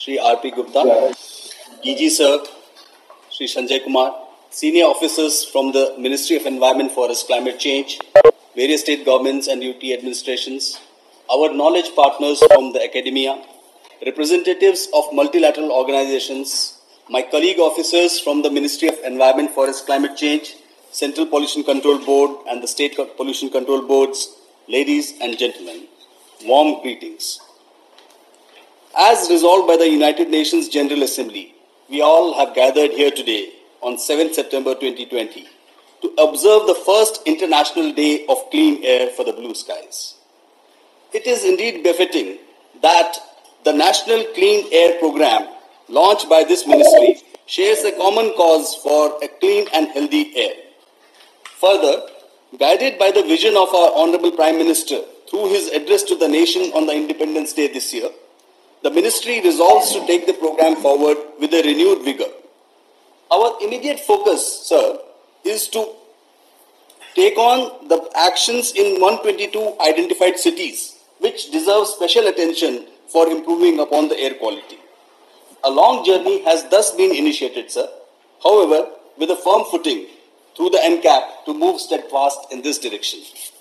Shri R.P. Gupta, DG Sir, Shri Sanjay Kumar, senior officers from the Ministry of Environment, Forest, Climate Change, various state governments and UT administrations, our knowledge partners from the academia, representatives of multilateral organizations, my colleague officers from the Ministry of Environment, Forest, Climate Change, Central Pollution Control Board and the State Pollution Control Boards, ladies and gentlemen, warm greetings. As resolved by the United Nations General Assembly, we all have gathered here today on 7th September 2020 to observe the first International Day of Clean Air for the Blue Skies. It is indeed befitting that the National Clean Air Program launched by this ministry shares a common cause for a clean and healthy air. Further, guided by the vision of our Honorable Prime Minister through his address to the nation on the Independence Day this year, the ministry resolves to take the program forward with a renewed vigor. Our immediate focus, sir, is to take on the actions in 122 identified cities, which deserve special attention for improving upon the air quality. A long journey has thus been initiated, sir, however, with a firm footing through the NCAP to move steadfast in this direction.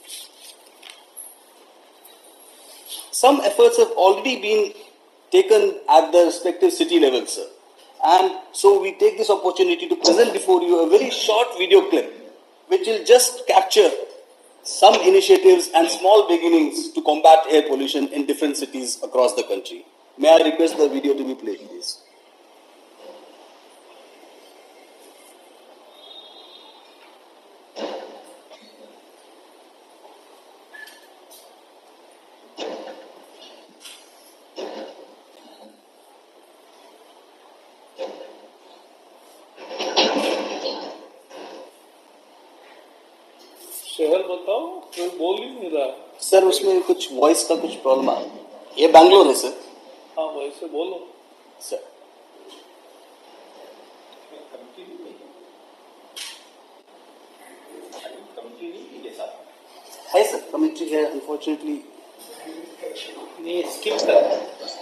Some efforts have already been taken at the respective city level, sir. And so we take this opportunity to present before you a very short video clip which will just capture some initiatives and small beginnings to combat air pollution in different cities across the country. May I request the video to be played, please? शहर बताओ, कोई बोल ही नहीं रहा। Sir उसमें कुछ voice का कुछ प्रॉब्लम है। ये बैंगलोर है सर। हाँ वैसे बोलो सर। है सर, कमेंट्री है अनफॉर्चुनेटली नहीं, स्किप कर,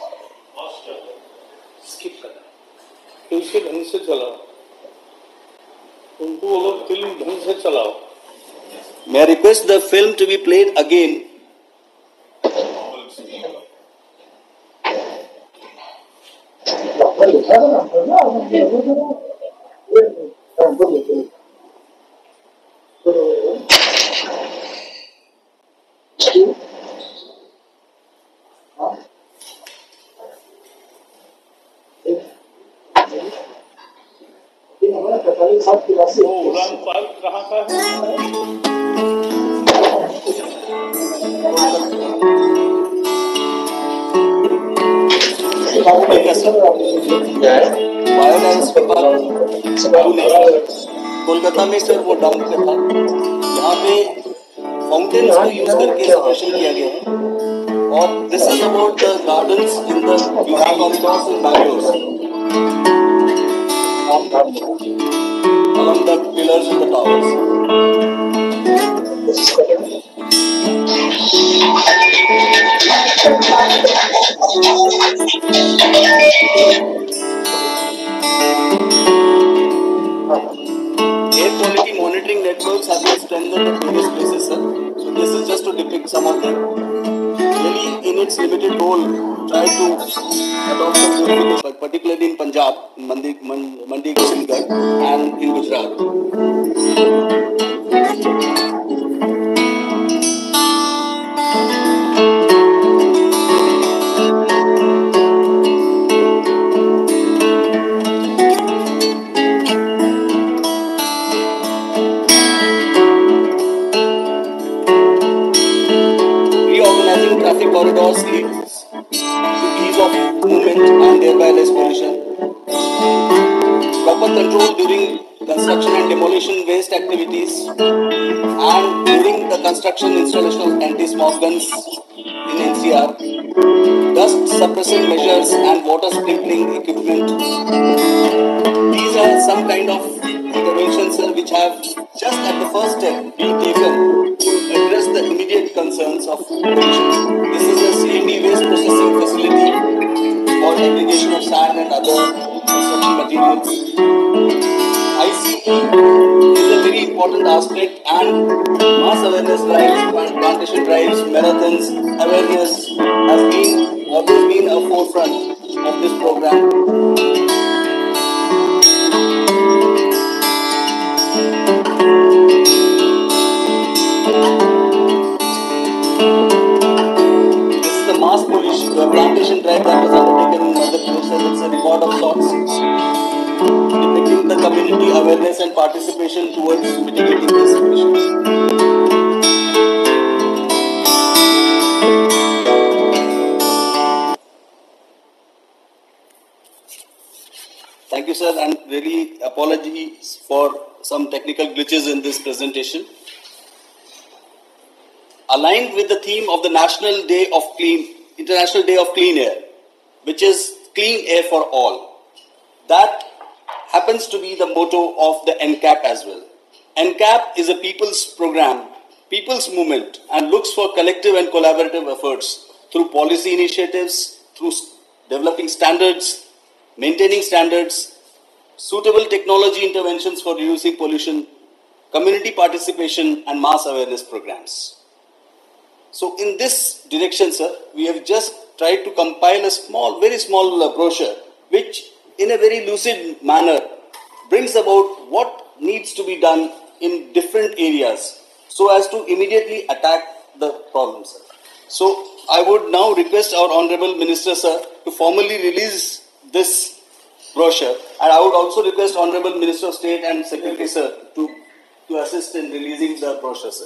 स्किप कर, फिर उसे ढंग से चलाओ, उनको बोलो फिल्म ढंग से चलाओ। May I request the film to be played again? Udaan park कहाँ का है? कोलकाता में सर वो डाउन पे था। यहाँ पे फाउंटेन्स को यूज करके सेपरेशन किया गया है और this is about the gardens in the music corridors in Bangalore along the pillars and the towers. Air quality monitoring networks have been strengthened at various places, sir. So this is just to depict some of them. Delhi, in its limited role, tried to adopt some purification, particularly in Punjab, in Mandi Kishangarh, and in Gujarat. Reorganizing traffic corridors leads to ease of movement and thereby less pollution. Proper control during construction and demolition waste activities and during the construction installation of anti-smog guns in NCR, dust suppressant measures and water sprinkling equipment. These are some kind of interventions which have just at the first step been taken to address the immediate concerns of pollution. This is a CND waste processing facility for segregation of sand and other construction materials. ICE is a very important aspect, and mass awareness drives, plantation drives, marathons, awareness has been always been a forefront of this program. This is the mass pollution, the plantation drive that was undertaken in Madhya Pradesh. It's a record of sorts, depicting the community awareness and participation towards mitigating these emissions. Thank you, sir, and really apologies for some technical glitches in this presentation. Aligned with the theme of the International Day of Clean Air, which is Clean Air for All. That happens to be the motto of the NCAP as well. NCAP is a people's program, people's movement, and looks for collective and collaborative efforts through policy initiatives, through developing standards, maintaining standards, suitable technology interventions for reducing pollution, community participation, and mass awareness programs. So in this direction, sir, we have just tried to compile a very small brochure, which in a very lucid manner brings about what needs to be done in different areas so as to immediately attack the problem, sir. So I would now request our Honorable Minister, sir, to formally release this brochure, and I would also request Honorable Minister of State and Secretary, sir, to assist in releasing the brochure, sir.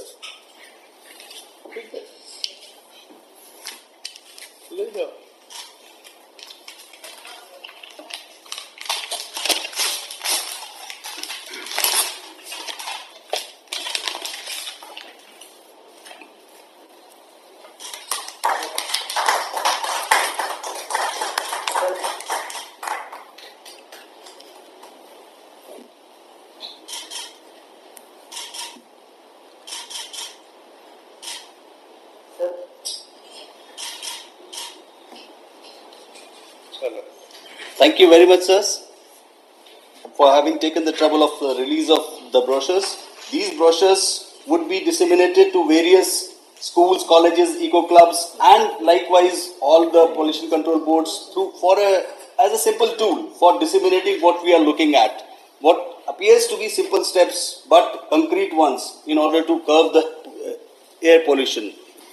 Thank you very much, sirs, for having taken the trouble of the release of the brochures. These brochures would be disseminated to various schools, colleges, eco clubs, and likewise all the pollution control boards as a simple tool for disseminating what we are looking at. What appears to be simple steps, but concrete ones in order to curb the air pollution.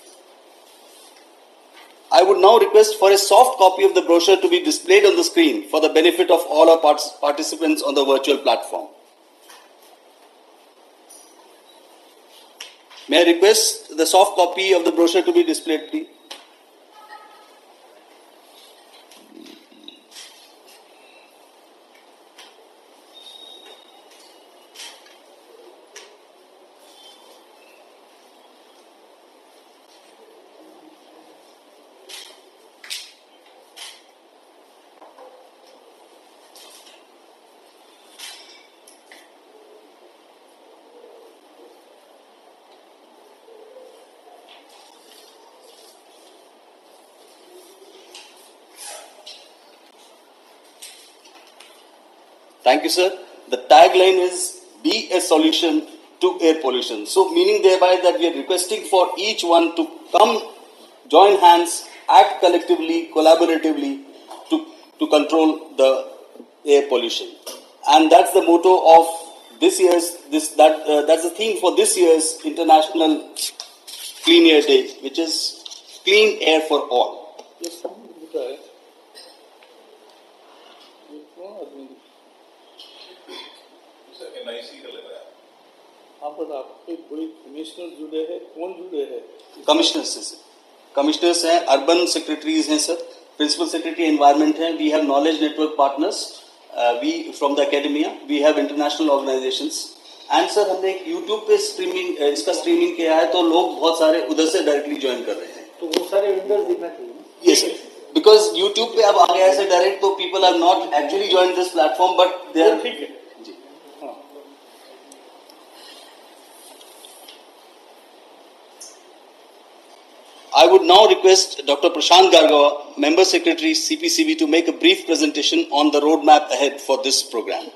I would now request for a soft copy of the brochure to be displayed on the screen for the benefit of all our participants on the virtual platform. May I request the soft copy of the brochure to be displayed, please? Thank you, sir. The tagline is "Be a solution to air pollution." So, meaning thereby that we are requesting for each one to come, join hands, act collectively, collaboratively to control the air pollution. And that's the motto of this year's, that's the theme for this year's International Clean Air Day, which is Clean Air for All. Yes, NIC का लग रहा है। पर आपके कोई commissioner जुड़े हैं, कौन जुड़े हैं? कमिश्नर्स हैं सर, कमिश्नर्स हैं, अर्बन सेक्रेटरीज हैं सर, प्रिंसिपल सेक्रेटरी एनवायरनमेंट हैं, we have knowledge network partners, we from the academia, we have international organisations, and sir हमने एक यूट्यूब पे इसका स्ट्रीमिंग किया है, तो लोग बहुत सारे उधर से डायरेक्टली ज्वाइन कर रहे हैं। तो वो सारे विंडोज दिखना चाहिए। यस सर, बिकॉज यूट्यूब पे अब आ गया है डायरेक्ट, तो people are not actually join this platform, but they are. ठीक है। I would now request Dr. Prashant Gargawa, Member Secretary, CPCB, to make a brief presentation on the roadmap ahead for this program.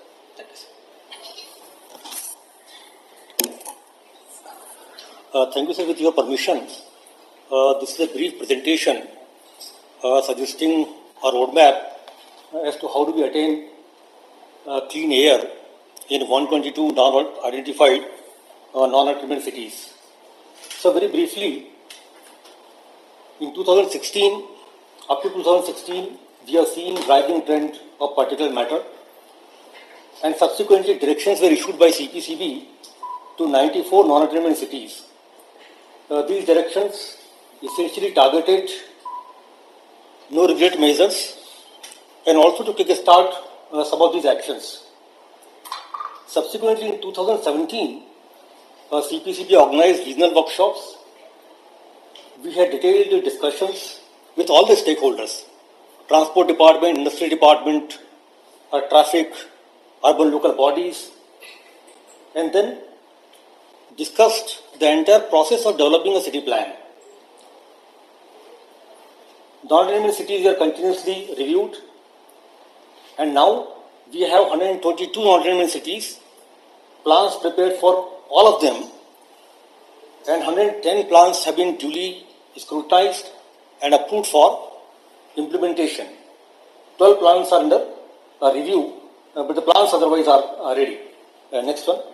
Thank you, sir. With your permission, this is a brief presentation suggesting a roadmap as to how do we attain clean air in 122 non-identified non-attainment cities. So very briefly, in 2016, up to 2016, we have seen rising trend of particulate matter, and subsequently directions were issued by CPCB to 94 non-attainment cities. These directions essentially targeted no-regret measures and also to kick-start some of these actions. Subsequently, in 2017, CPCB organized regional workshops. We had detailed discussions with all the stakeholders, transport department, industry department, traffic, urban local bodies, and then discussed the entire process of developing a city plan. Non-attainment cities are continuously reviewed, and now we have 122 non-attainment cities, plans prepared for all of them, and 110 plans have been duly scrutinized and approved for implementation. 12 plans are under review, but the plans otherwise are ready. Next one.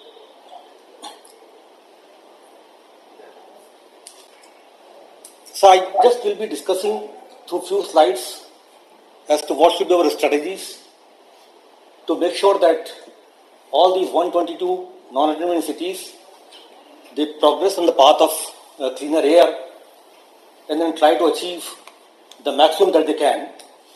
So I just will be discussing through few slides as to what should be our strategies to make sure that all these 122 non-attainment cities, they progress on the path of cleaner air and then try to achieve the maximum that they can.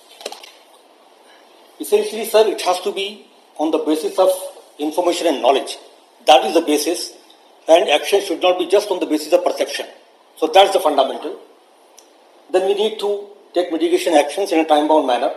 Essentially, sir, it has to be on the basis of information and knowledge. That is the basis, and action should not be just on the basis of perception. So that's the fundamental. Then we need to take mitigation actions in a time-bound manner.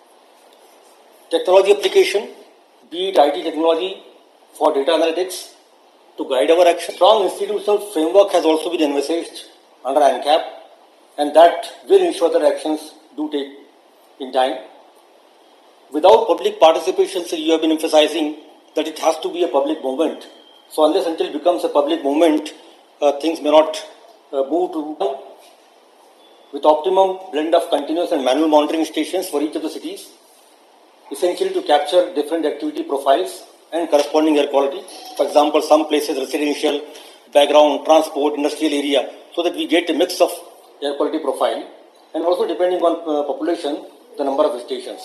Technology application, be it IT technology for data analytics, to guide our action. Strong institutional framework has also been envisaged under ANCAP, and that will ensure that actions do take in time. Without public participation, so you have been emphasizing that it has to be a public movement. So unless until it becomes a public movement, things may not move to with optimum blend of continuous and manual monitoring stations for each of the cities, essentially to capture different activity profiles and corresponding air quality. For example, some places residential, background, transport, industrial area, so that we get a mix of air quality profile, and also depending on population, the number of stations.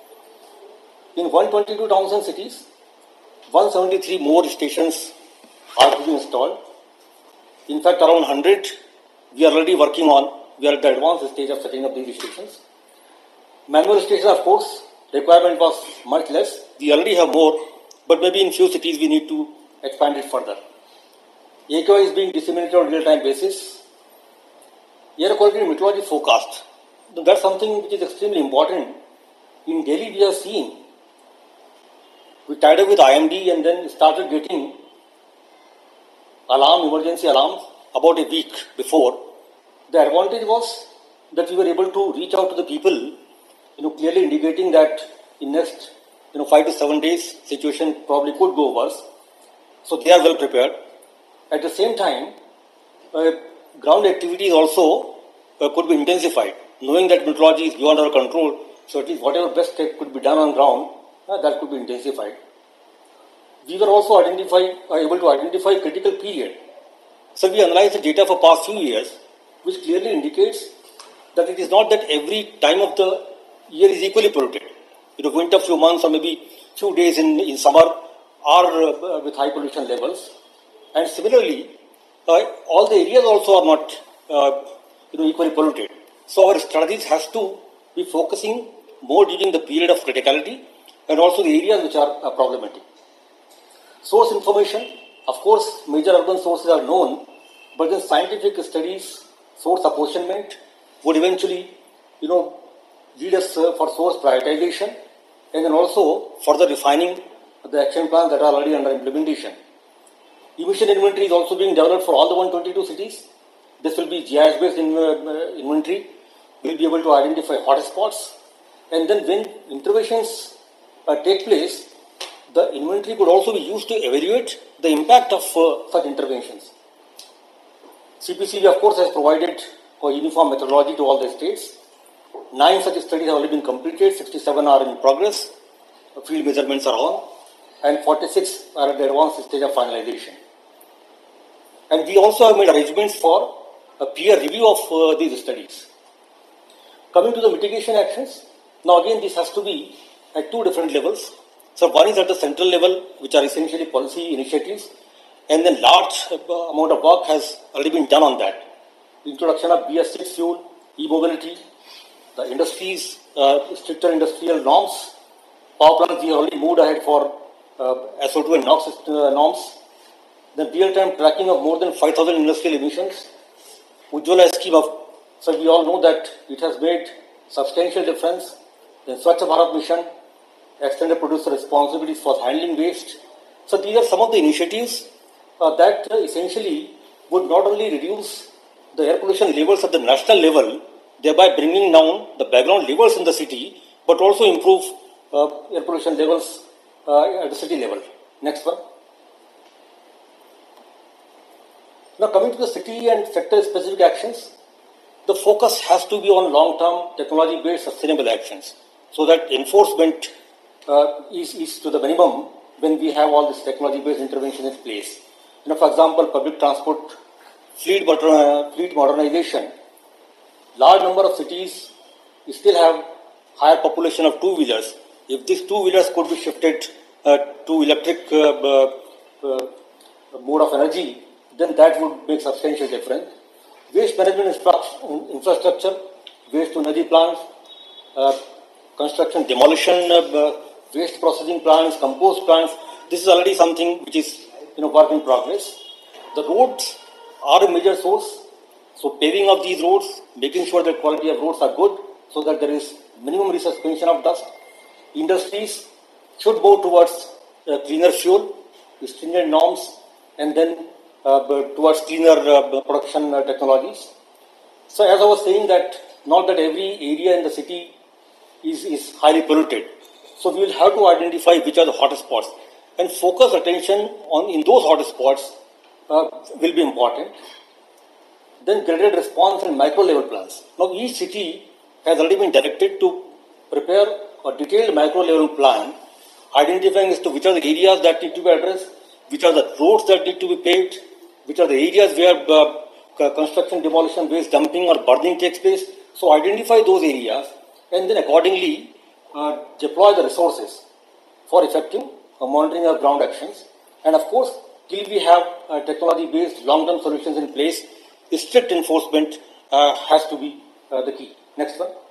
In 122 towns and cities, 173 more stations are to be installed. In fact, around 100 we are already working on. We are at the advanced stage of setting up these stations. Manual stations, of course, requirement was much less. We already have more, but maybe in few cities we need to expand it further. AQI is being disseminated on real-time basis. Air quality and meteorology forecast. That's something which is extremely important. In Delhi, we have seen, we tied up with IMD and then started getting emergency alarms about a week before. The advantage was that we were able to reach out to the people, clearly indicating that in next, 5 to 7 days, situation probably could go worse. So they are well prepared. At the same time, ground activities also could be intensified, knowing that meteorology is beyond our control. So at least whatever best could be done on ground, that could be intensified. We were also able to identify critical period. So we analyzed the data for past few years, which clearly indicates that it is not that every time of the year is equally polluted. Winter few months or maybe few days in summer are with high pollution levels. And similarly, all the areas also are not equally polluted. So our strategies has to be focusing more during the period of criticality and also the areas which are problematic. Source information, of course, major urban sources are known, but the scientific studies, source apportionment would eventually, lead us for source prioritization and then also further refining the action plans that are already under implementation. Emission inventory is also being developed for all the 122 cities. This will be GIS-based inventory. We will be able to identify hotspots. And then when interventions take place, the inventory could also be used to evaluate the impact of such interventions. CPCB, of course, has provided a uniform methodology to all the states. 9 such studies have already been completed, 67 are in progress, field measurements are on, and 46 are at the advanced stage of finalization. And we also have made arrangements for a peer review of these studies. Coming to the mitigation actions, now again this has to be at two different levels. So one is at the central level, which are essentially policy initiatives, and then large amount of work has already been done on that. Introduction of BS6 fuel, e-mobility, the industries, stricter industrial norms, power plants, we already moved ahead for SO2 and NOx norms. The real-time tracking of more than 5,000 industrial emissions. Ujjwala scheme so we all know that it has made substantial difference. The Swachh Bharat mission, extended producer responsibilities for handling waste. So these are some of the initiatives that essentially would not only reduce the air pollution levels at the national level, thereby bringing down the background levels in the city, but also improve air pollution levels at the city level. Next one. Now coming to the city and sector specific actions, the focus has to be on long-term technology-based sustainable actions so that enforcement is to the minimum when we have all this technology-based intervention in place. For example, public transport, fleet modernization. Large number of cities still have higher population of two-wheelers. If these two-wheelers could be shifted to electric mode of energy, then that would make substantial difference. Waste management infrastructure, waste to energy plants, construction, demolition, waste processing plants, compost plants. This is already something which is work in progress. The roads are a major source. So paving of these roads, making sure that quality of roads are good so that there is minimum resuspension of dust. Industries should move towards cleaner fuel, stringent norms, and then towards cleaner production technologies. So as I was saying that not that every area in the city is highly polluted. So we will have to identify which are the hottest spots and focus attention on in those hottest spots will be important. Then graded response and micro level plans. Now each city has already been directed to prepare a detailed micro level plan identifying as to which are the areas that need to be addressed, which are the roads that need to be paved, which are the areas where construction, demolition, waste dumping or burning takes place. So identify those areas and then accordingly deploy the resources for effective monitoring of ground actions. And of course, till we have technology-based long-term solutions in place, strict enforcement has to be the key. Next one.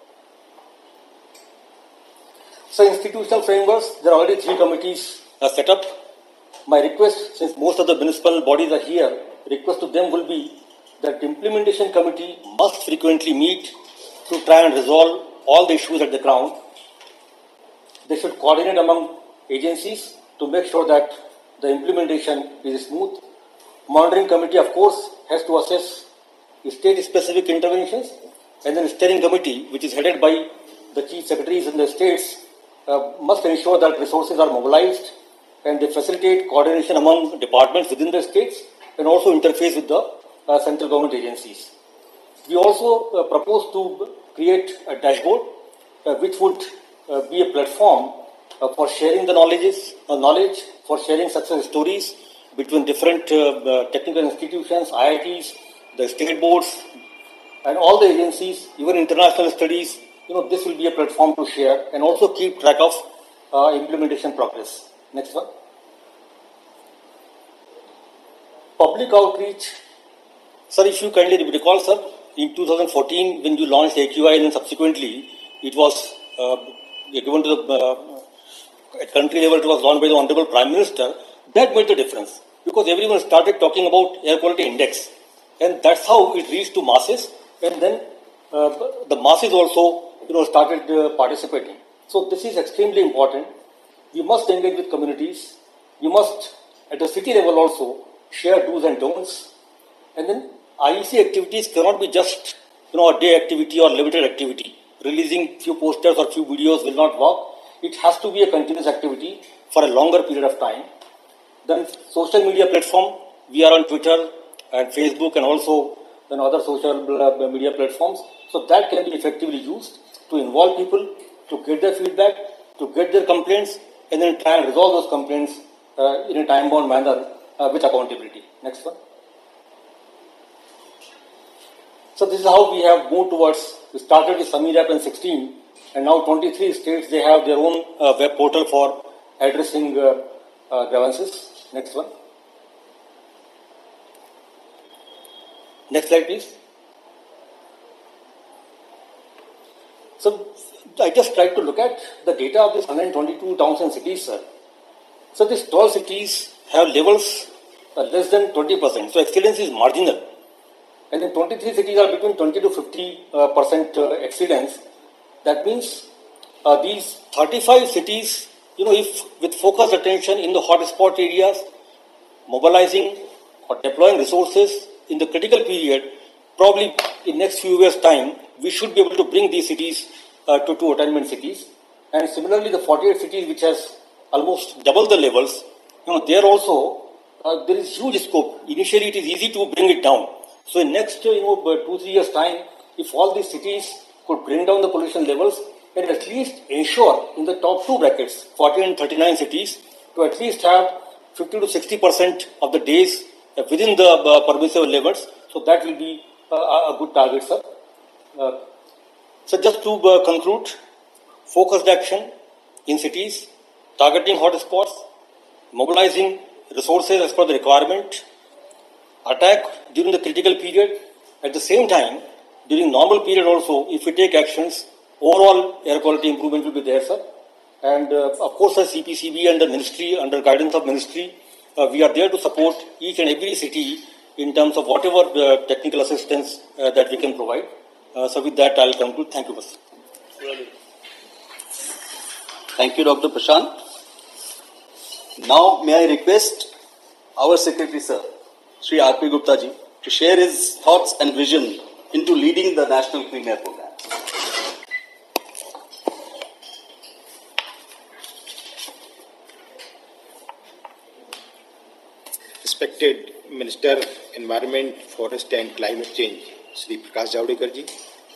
So institutional frameworks, there are already 3 committees set up. My request, since most of the municipal bodies are here, request to them will be that the implementation committee must frequently meet to try and resolve all the issues at the ground. They should coordinate among agencies to make sure that the implementation is smooth. Monitoring committee, of course, has to assess state-specific interventions, and then the steering committee, which is headed by the chief secretaries in the states, must ensure that resources are mobilized and they facilitate coordination among departments within the states and also interface with the central government agencies. We also propose to create a dashboard which would be a platform for sharing the knowledge, for sharing success stories between different technical institutions, IITs, the state boards, and all the agencies, even international studies. This will be a platform to share and also keep track of implementation progress. Next one. Public outreach. Sir, if you kindly recall, sir, in 2014 when you launched AQI and then subsequently it was given to the at country level, it was launched by the Honorable Prime Minister. That made the difference because everyone started talking about air quality index, and that's how it reached to masses, and then the masses also started participating. So this is extremely important. We must engage with communities. We must, at the city level also, share do's and don'ts. And then IEC activities cannot be just a day activity or limited activity. Releasing few posters or few videos will not work. It has to be a continuous activity for a longer period of time. Then social media platform, we are on Twitter and Facebook and also other social media platforms. So that can be effectively used to involve people, to get their feedback, to get their complaints, and then try and resolve those complaints in a time-bound manner with accountability. Next one. So this is how we have moved towards. We started with Samir App in 16, and now 23 states, they have their own web portal for addressing grievances. Next one. Next slide, please. So I just tried to look at the data of these 122 towns and cities, sir. So these 12 cities have levels less than 20%. So excellence is marginal. And then 23 cities are between 20 to 50% exceedance. That means these 35 cities, if with focused attention in the hotspot areas, mobilizing or deploying resources in the critical period, probably in next few years' time, we should be able to bring these cities to two attainment cities. And similarly, the 48 cities which has almost double the levels, there also there is huge scope. Initially, it is easy to bring it down. So in next 2-3 years' time, if all these cities could bring down the pollution levels and at least ensure in the top two brackets, 40 and 39 cities, to at least have 50 to 60% of the days within the permissible levels. So that will be a good target, sir. So just to conclude, focused action in cities, targeting hotspots, mobilizing resources as per the requirement, attack during the critical period. At the same time, during normal period also, if we take actions, overall air quality improvement will be there, sir. And of course, the CPCB and the ministry, under guidance of ministry, we are there to support each and every city in terms of whatever the technical assistance that we can provide. So with that, I'll conclude. Thank you, sir. Thank you, Dr. Prashant. Now, may I request our Secretary, sir, Shri R.P. Gupta ji, to share his thoughts and vision into leading the National Clean Air Program. Respected Minister, Environment, Forest and Climate Change, Shri Prakash Javadekar ji.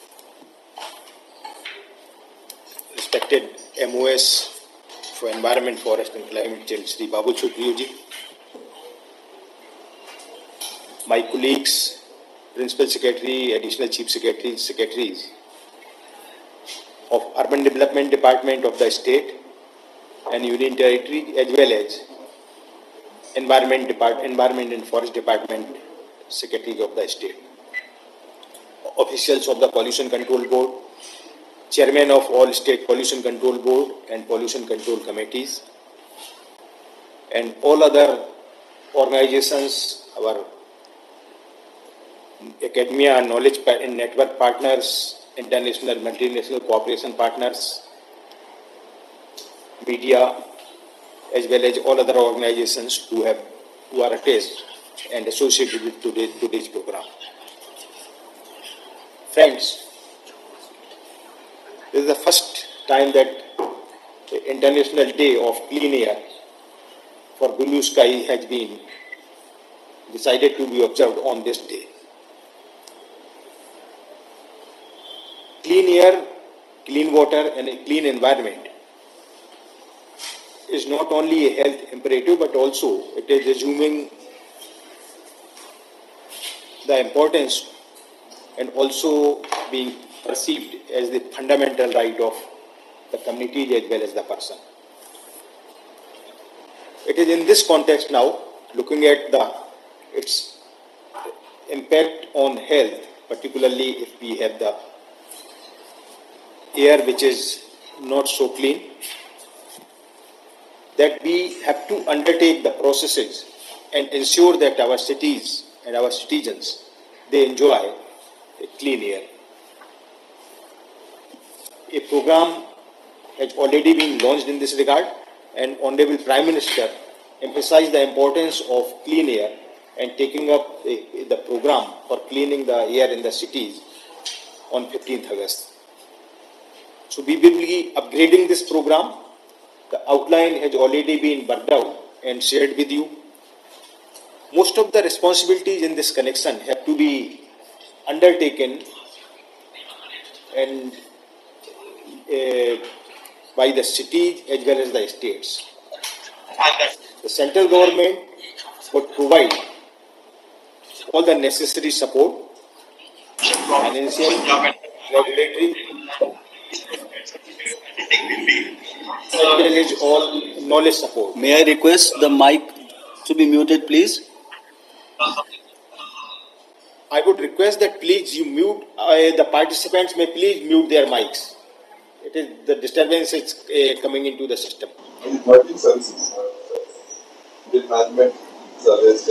Respected MOS for Environment, Forest and Climate Change, Shri Babul Supriyo ji. My colleagues, Principal Secretary, Additional Chief Secretary, Secretaries of Urban Development Department of the State and Union Territory, as well as Environment and Forest Department Secretary of the State, officials of the Pollution Control Board, Chairman of all State Pollution Control Board and Pollution Control Committees, and all other organizations, our academia, knowledge and network partners, international, multinational cooperation partners, media, as well as all other organizations who are attached and associated with today's program. Friends, this is the first time that the International Day of Clean Air for Blue Sky has been decided to be observed on this day. Clean air, clean water and a clean environment is not only a health imperative, but also it is assuming the importance and also being perceived as the fundamental right of the community as well as the person. It is in this context now, looking at its impact on health, particularly if we have the air which is not so clean, that we have to undertake the processes and ensure that our cities and our citizens, they enjoy a clean air. A program has already been launched in this regard, and Honorable Prime Minister emphasized the importance of clean air and taking up the program for cleaning the air in the cities on 15th August. So we will be upgrading this program. The outline has already been worked out and shared with you. Most of the responsibilities in this connection have to be undertaken and by the cities as well as the states. The central government would provide all the necessary support, financial, regulatory, as well as all knowledge support. May I request the mic to be muted, please? I would request that please you mute, the participants may please mute their mics. It is the disturbance is coming into the system. Working services, with management service,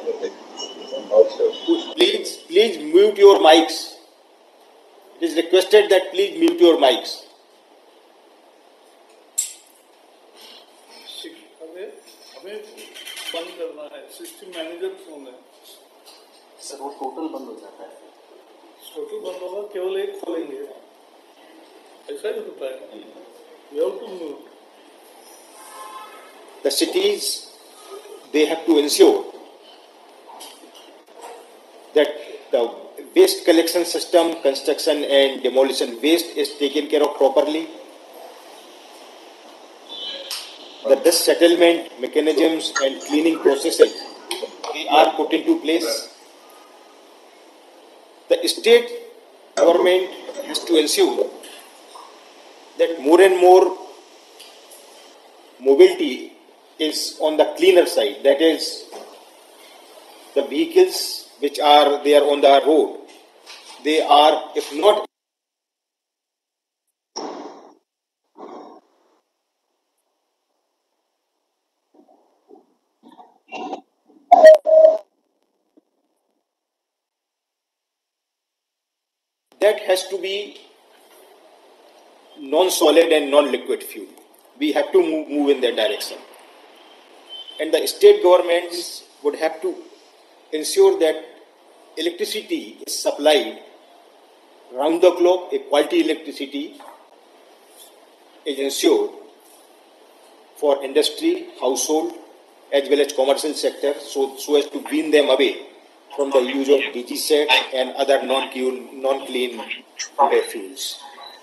Please mute your mics. It is requested that please mute your mics. हमें बंद करना है, system manager कौन है? Sir वो total बंद हो जाता है। टोटल बंद होगा, केवल एक खोलेंगे, ऐसा ही होता है। We have to move. The cities, they have to ensure that the waste collection system, construction and demolition waste is taken care of properly. The dust settlement mechanisms and cleaning processes, they are put into place. The state government has to ensure that more and more mobility is on the cleaner side. That is, the vehicles which are there on the road, they are, if not that has to be non-solid and non-liquid fuel. We have to move in that direction. And the state governments would have to ensure that electricity is supplied round the clock, a quality electricity is ensured for industry, household, as well as commercial sector, so as to wean them away from the use of DG set and other non-clean fuels.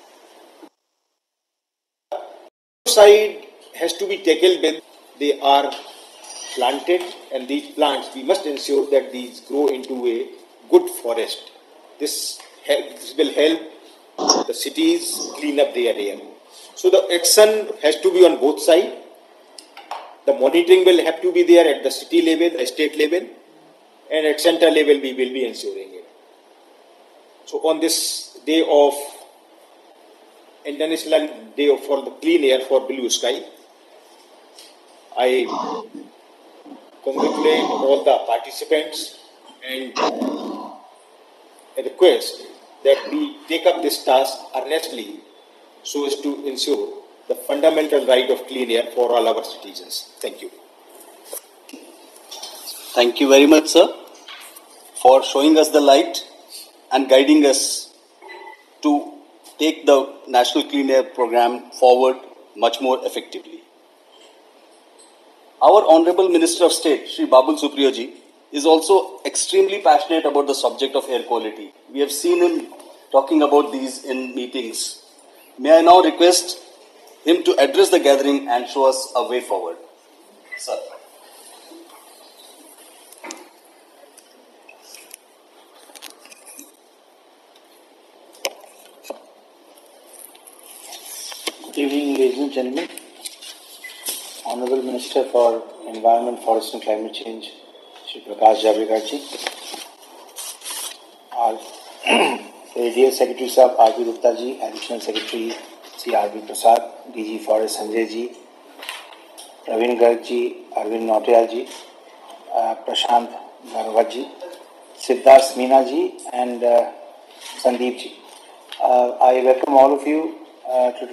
Side has to be tackled when they are planted, and these plants, we must ensure that these grow into a good forest. This will help the cities clean up their air. So the action has to be on both sides. The monitoring will have to be there at the city level, the state level, and at center level we will be ensuring it. So on this day of International Day for the Clean Air for Blue Sky, I congratulate all the participants and a request that we take up this task earnestly so as to ensure the fundamental right of clean air for all our citizens. Thank you. Thank you very much, sir, for showing us the light and guiding us to take the National Clean Air Program forward much more effectively. Our Honorable Minister of State, Shri Babul Supriyo ji, is also extremely passionate about the subject of air quality. We have seen him talking about these in meetings. May I now request him to address the gathering and show us a way forward. Sir. Good evening, ladies and gentlemen. Honorable Minister for Environment, Forest and Climate Change, Shri Prakash Javadekar ji. Our dear Secretary Sahab R.B. Gupta ji, Additional Secretary Sri R.B. Prasad, DG Forest Sanjay ji, Praveen Garg ji, Arvind Nautiyal ji, Prashant Bharwat ji, Siddharth Meena ji, and Sandeep ji. I welcome all of you to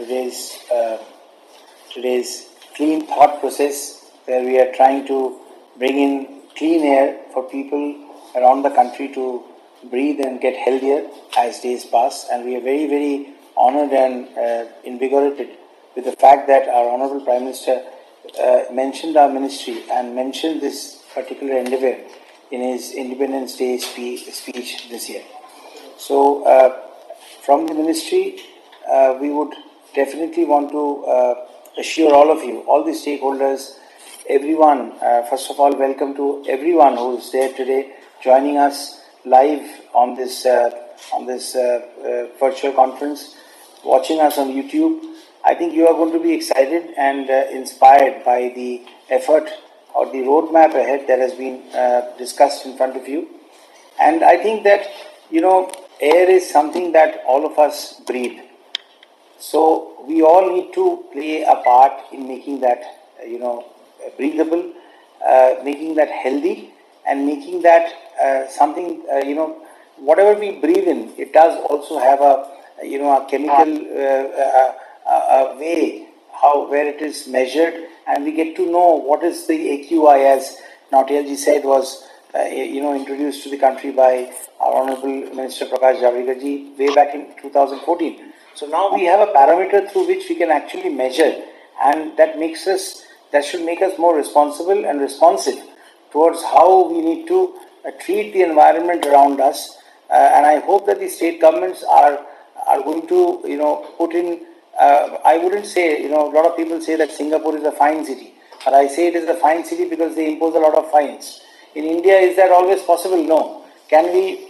today's clean thought process, where we are trying to bring in clean air for people around the country to breathe and get healthier as days pass. And we are very, very honored and invigorated with the fact that our Honorable Prime Minister mentioned our ministry and mentioned this particular endeavor in his Independence Day speech this year. So, from the ministry, we would definitely want to assure all of you, all the stakeholders, everyone, first of all, welcome to everyone who is there today joining us live on this virtual conference, watching us on YouTube. I think you are going to be excited and inspired by the effort or the roadmap ahead that has been discussed in front of you. And I think that, air is something that all of us breathe. So we all need to play a part in making that, breathable, making that healthy, and making that something, whatever we breathe in, it does also have a chemical way where it is measured, and we get to know what is the AQI, as Nautiyal ji said, was introduced to the country by our Honorable Minister Prakash Javadekar ji way back in 2014. So now we have a parameter through which we can actually measure, and that should make us more responsible and responsive towards how we need to treat the environment around us. And I hope that the state governments are going to put in. I wouldn't say, a lot of people say that Singapore is a fine city, but I say it is a fine city because they impose a lot of fines. In India, is that always possible? No. Can we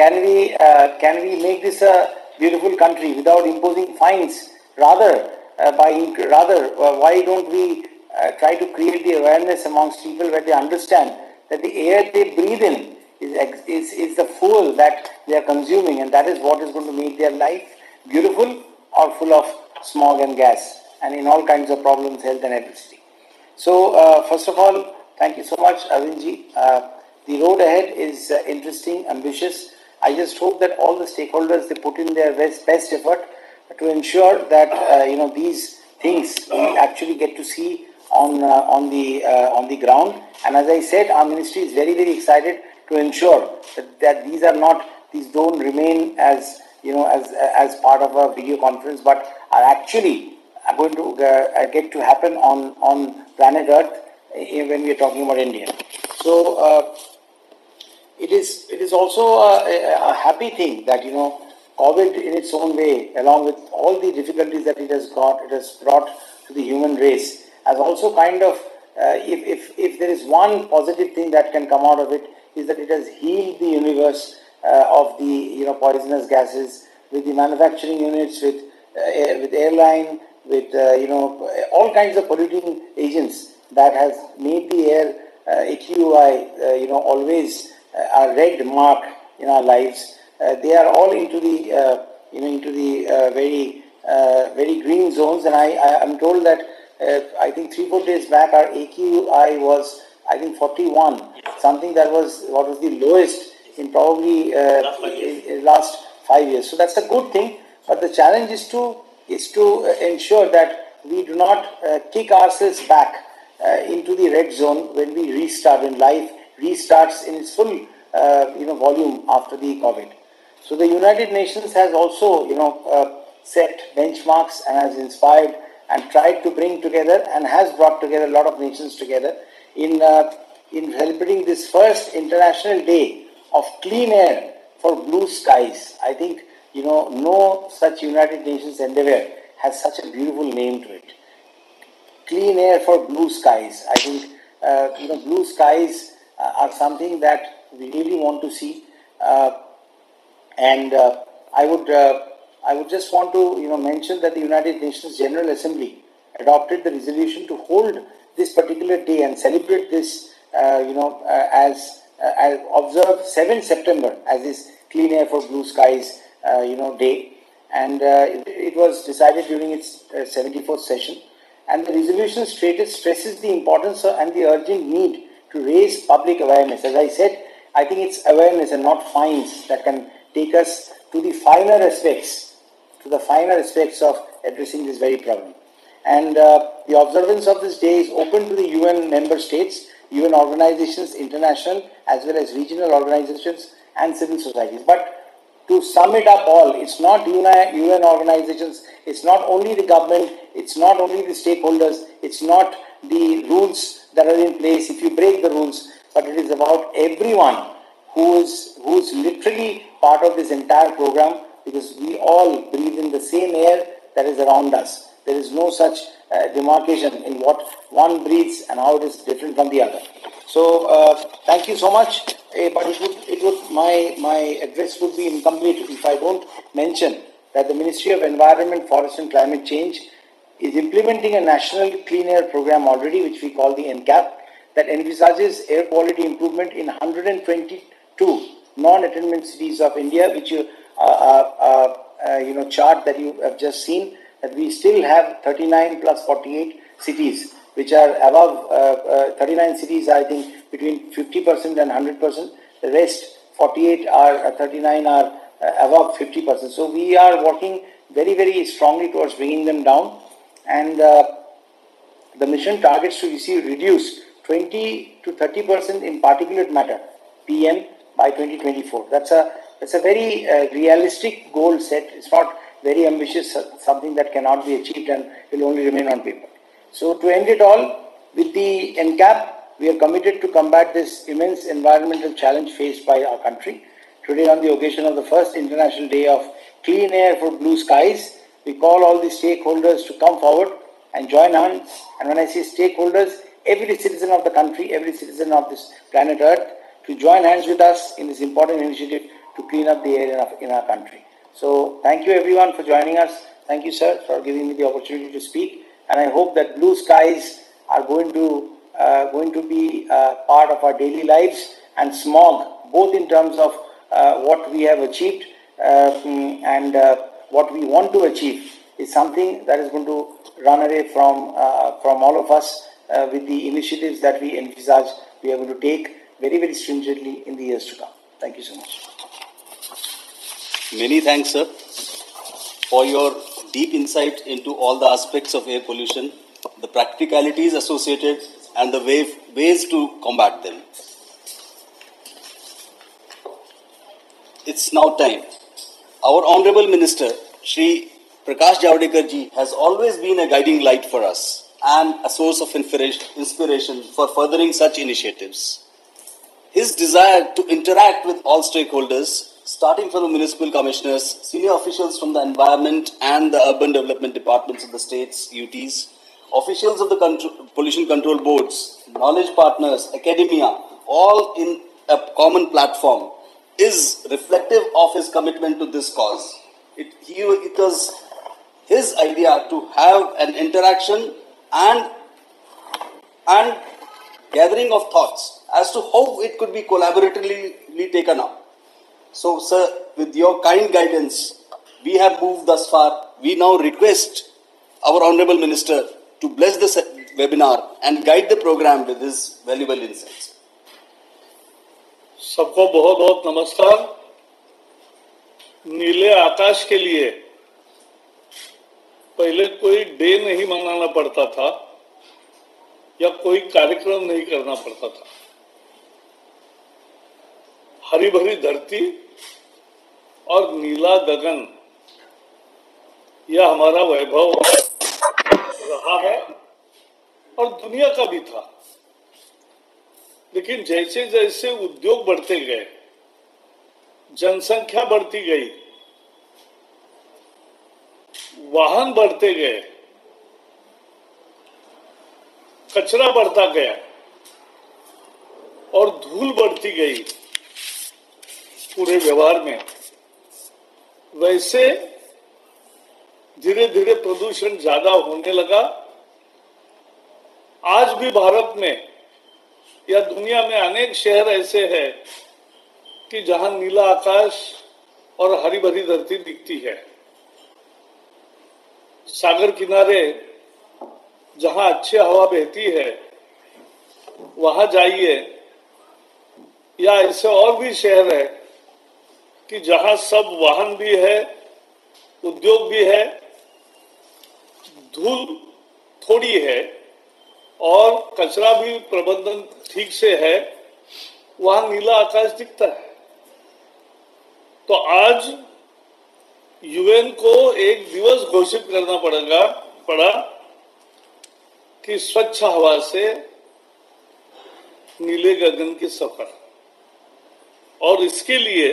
make this a beautiful country without imposing fines? Rather, why don't we try to create the awareness amongst people where they understand that the air they breathe in is the fuel that they are consuming, and that is what is going to make their life beautiful or full of smog and gas, and in all kinds of problems, health and electricity. So, first of all, thank you so much, Arvind ji. The road ahead is interesting, ambitious. I just hope that all the stakeholders, they put in their best effort to ensure that these things we actually get to see on the ground. And as I said, our ministry is very, very excited to ensure that these don't remain as as part of a video conference, but are actually going to get to happen on planet Earth when we are talking about India. So it is also a happy thing that COVID in its own way, along with all the difficulties that it has brought to the human race, has also kind of, if there is one positive thing that can come out of it, is that it has healed the universe of the poisonous gases, with the manufacturing units, with airline, with all kinds of polluting agents that has made the air AQI always a red mark in our lives. They are all into the very green zones, and I am told that I think 3-4 days back our AQI was 41, something that was what was the lowest in probably last 5 years. So that's a good thing, but the challenge is to ensure that we do not kick ourselves back into the red zone when we restart, when life restarts in its full volume after the COVID. So the United Nations has also set benchmarks and has inspired and tried to bring together and has brought together a lot of nations together in celebrating this first International Day of Clean Air for Blue Skies. I think no such United Nations endeavor has such a beautiful name to it. Clean Air for Blue Skies. I think blue skies are something that we really want to see, and I would just want to mention that the United Nations General Assembly adopted the resolution to hold this particular day and celebrate this as observe 7th September as this Clean Air for Blue Skies day, and it was decided during its 74th session. And the resolution stresses the importance and the urgent need to raise public awareness. As I said, I think it's awareness and not fines that can take us to the finer aspects, of addressing this very problem. And the observance of this day is open to the UN member states UN organizations, international as well as regional organizations and civil societies. But to sum it up all, it's not UN organizations, it's not only the government, it's not only the stakeholders, it's not the rules that are in place if you break the rules, but it is about everyone who's literally part of this entire program, because we all breathe in the same air that is around us. There is no such demarcation in what one breathes and how it is different from the other. So thank you so much. But my address would be incomplete if I don't mention that the Ministry of Environment, Forest and Climate Change is implementing a national clean air program already, which we call the NCAP, that envisages air quality improvement in 122 non-attainment cities of India, which chart that you have just seen, that we still have 39 plus 48 cities which are above 39 cities, I think, between 50% and 100%. The rest, 48 are 39 are above 50%. So we are working very, very strongly towards bringing them down, and the mission targets to reduce 20 to 30% in particulate matter (PM) by 2024. That's a very realistic goal set. It's not very ambitious, something that cannot be achieved and will only remain on paper. So to end it all, with the NCAP, we are committed to combat this immense environmental challenge faced by our country. Today, on the occasion of the first International Day of Clean Air for Blue Skies, we call all the stakeholders to come forward and join hands. And when I say stakeholders, every citizen of the country, every citizen of this planet Earth, to join hands with us in this important initiative to clean up the air in our country. So thank you everyone for joining us. Thank you, sir, for giving me the opportunity to speak. And I hope that blue skies are going to be part of our daily lives, and smog, both in terms of what we have achieved and what we want to achieve, is something that is going to run away from all of us with the initiatives that we envisage we are going to take very, very stringently in the years to come. Thank you so much. Many thanks, sir, for your deep insight into all the aspects of air pollution, the practicalities associated, and the ways to combat them. It's now time. Our Honorable Minister, Shri Prakash Javadekar ji, has always been a guiding light for us and a source of inspiration for furthering such initiatives. His desire to interact with all stakeholders, starting from the municipal commissioners, senior officials from the environment and the urban development departments of the states, UTs, officials of the pollution control boards, knowledge partners, academia, all in a common platform, is reflective of his commitment to this cause. It was his idea to have an interaction and gathering of thoughts as to how it could be collaboratively taken up. So, sir, with your kind guidance, we have moved thus far. We now request our Honorable Minister to bless this webinar and guide the program with his valuable insights. सबको बहुत बहुत नमस्कार। नीले आकाश के लिए पहले कोई day नहीं मनाना पड़ता था या कोई कार्यक्रम नहीं करना पड़ता था। हरी भरी धरती और नीला गगन, यह हमारा वैभव रहा है और दुनिया का भी था। लेकिन जैसे जैसे उद्योग बढ़ते गए, जनसंख्या बढ़ती गई, वाहन बढ़ते गए, कचरा बढ़ता गया और धूल बढ़ती गई पूरे व्यवहार में, वैसे धीरे धीरे प्रदूषण ज्यादा होने लगा। आज भी भारत में या दुनिया में अनेक शहर ऐसे हैं कि जहां नीला आकाश और हरी भरी धरती दिखती है। सागर किनारे जहां अच्छी हवा बहती है वहां जाइए, या ऐसे और भी शहर है कि जहां सब वाहन भी है, उद्योग भी है, धूल थोड़ी है, और कचरा भी प्रबंधन ठीक से है, वहां नीला आकाश दिखता है। तो आज यूएन को एक दिवस घोषित करना पड़ा कि स्वच्छ हवा से नीले गगन की सफर, और इसके लिए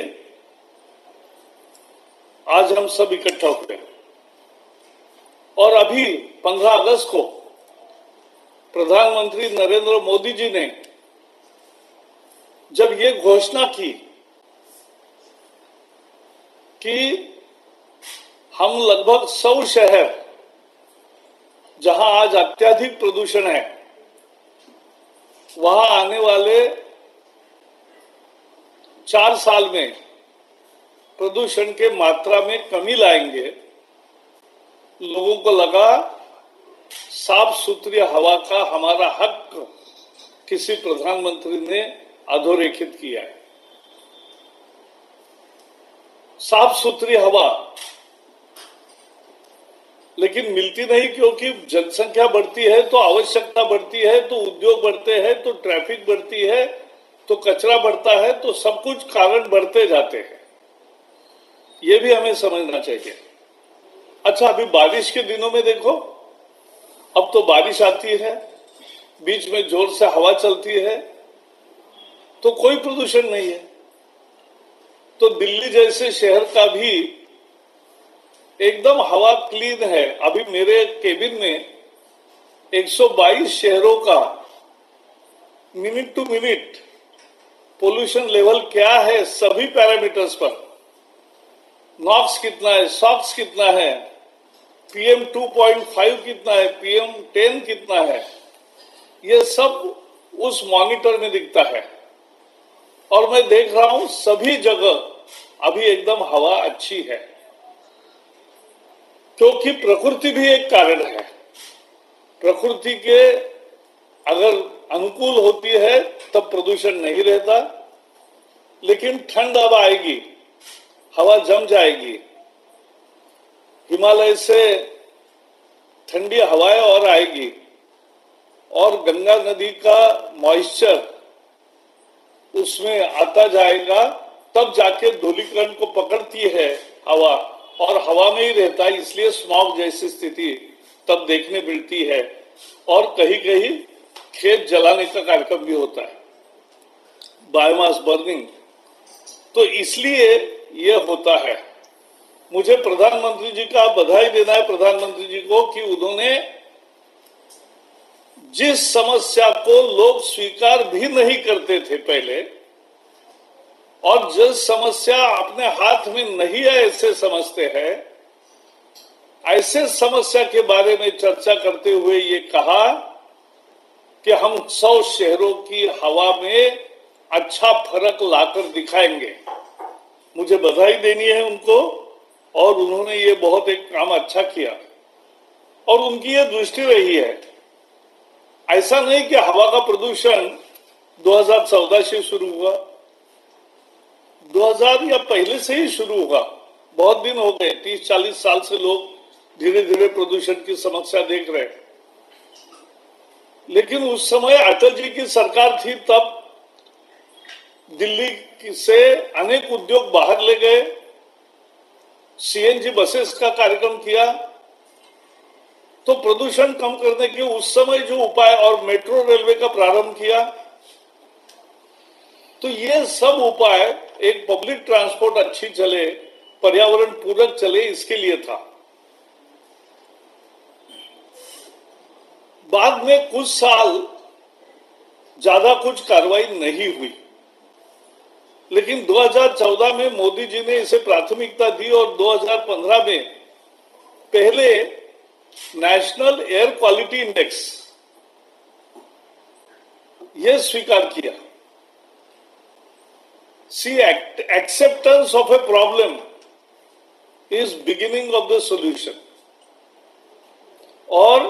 आज हम सब इकट्ठा हुए। और अभी 15 अगस्त को प्रधानमंत्री नरेंद्र मोदी जी ने जब ये घोषणा की कि हम लगभग 100 शहर जहां आज अत्यधिक प्रदूषण है, वहां आने वाले 4 साल में प्रदूषण के मात्रा में कमी लाएंगे, लोगों को लगा साफ सुथरी हवा का हमारा हक किसी प्रधानमंत्री ने अधोरेखित किया है। साफ सुथरी हवा लेकिन मिलती नहीं, क्योंकि जनसंख्या बढ़ती है तो आवश्यकता बढ़ती है, तो उद्योग बढ़ते हैं, तो ट्रैफिक बढ़ती है, तो कचरा बढ़ता है, तो सब कुछ कारण बढ़ते जाते हैं। ये भी हमें समझना चाहिए। अच्छा, अभी बारिश के दिनों में देखो, अब तो बारिश आती है, बीच में जोर से हवा चलती है, तो कोई प्रदूषण नहीं है। तो दिल्ली जैसे शहर का भी एकदम हवा क्लीन है। अभी मेरे केबिन में 122 शहरों का minute to minute pollution level क्या है, सभी पैरामीटर्स पर, नॉक्स कितना है, सॉक्स कितना है, PM 2.5 कितना है, PM 10 कितना है, ये सब उस मॉनिटर में दिखता है। और मैं देख रहा हूं सभी जगह अभी एकदम हवा अच्छी है, क्योंकि प्रकृति भी एक कारण है। प्रकृति के अगर अनुकूल होती है तब प्रदूषण नहीं रहता, लेकिन ठंड अब आएगी, हवा जम जाएगी, हिमालय से ठंडी हवाएं और आएगी, और गंगा नदी का मॉइस्चर उसमें आता जाएगा, तब जाके धूलिकण को पकड़ती है हवा, और हवा में ही रहता है, इसलिए स्मॉग जैसी स्थिति तब देखने मिलती है। और कहीं कहीं खेत जलाने का कार्यक्रम भी होता है, बायोमास बर्निंग। तो इसलिए ये होता है। मुझे प्रधानमंत्री जी का बधाई देना है, प्रधानमंत्री जी को, कि उन्होंने जिस समस्या को लोग स्वीकार भी नहीं करते थे पहले, और जिस समस्या अपने हाथ में नहीं है ऐसे समझते हैं, ऐसे समस्या के बारे में चर्चा करते हुए ये कहा कि हम 100 शहरों की हवा में अच्छा फर्क लाकर दिखाएंगे। मुझे बधाई देनी है उनको, और उन्होंने ये बहुत एक काम अच्छा किया, और उनकी ये दृष्टि रही है। ऐसा नहीं कि हवा का प्रदूषण 2014 से शुरू हुआ, 2000 या पहले से ही शुरू हुआ। बहुत दिन हो गए, 30-40 साल से लोग धीरे धीरे प्रदूषण की समस्या देख रहे हैं। लेकिन उस समय अटल जी की सरकार थी, तब दिल्ली से अनेक उद्योग बाहर ले गए, CNG बसेस का कार्यक्रम किया, तो प्रदूषण कम करने के उस समय जो उपाय, और मेट्रो रेलवे का प्रारंभ किया, तो ये सब उपाय एक पब्लिक ट्रांसपोर्ट अच्छी चले, पर्यावरण पूरक चले, इसके लिए था। बाद में कुछ साल ज्यादा कुछ कार्रवाई नहीं हुई, लेकिन 2014 में मोदी जी ने इसे प्राथमिकता दी, और 2015 में पहले नेशनल एयर क्वालिटी इंडेक्स ये स्वीकार किया। See, acceptance of a problem is beginning of the solution. और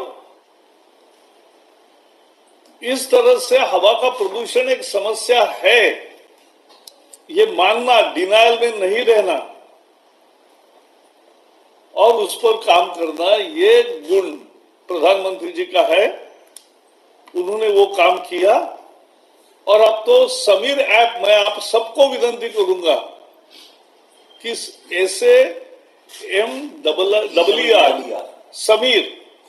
इस तरह से हवा का प्रदूषण एक समस्या है, ये मानना, डिनायल में नहीं रहना और उस पर काम करना, ये गुण प्रधानमंत्री जी का है। उन्होंने वो काम किया। और अब तो समीर ऐप, मैं आप सबको विनती करूंगा कि ऐसे MRR समीर,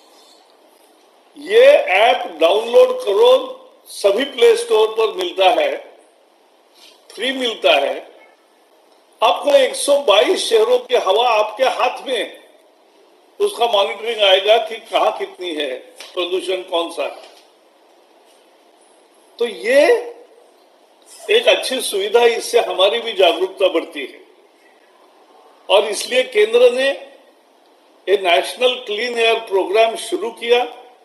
ये ऐप डाउनलोड करो, सभी प्ले स्टोर पर मिलता है, फ्री मिलता है। आपको 122 शहरों की हवा आपके हाथ में, उसका मॉनिटरिंग आएगा कि कहां कितनी है, प्रदूषण कौन सा है। तो ये एक अच्छी सुविधा, इससे हमारी भी जागरूकता बढ़ती है। और इसलिए केंद्र ने एक नेशनल क्लीन एयर प्रोग्राम शुरू किया।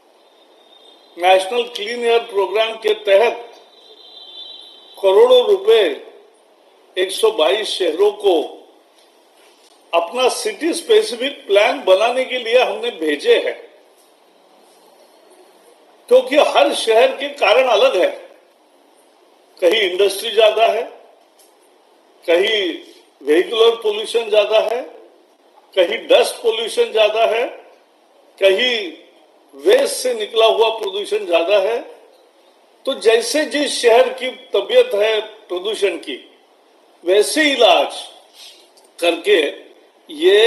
नेशनल क्लीन एयर प्रोग्राम के तहत करोड़ों रुपए 122 शहरों को अपना सिटी स्पेसिफिक प्लान बनाने के लिए हमने भेजे हैं, क्योंकि हर शहर के कारण अलग है। कहीं इंडस्ट्री ज्यादा है, कहीं व्हीकुलर पोल्यूशन ज्यादा है, कहीं डस्ट पोल्यूशन ज्यादा है, कहीं वेस्ट से निकला हुआ प्रदूषण ज्यादा है। तो जैसे जिस शहर की तबीयत है प्रदूषण की, वैसे इलाज करके ये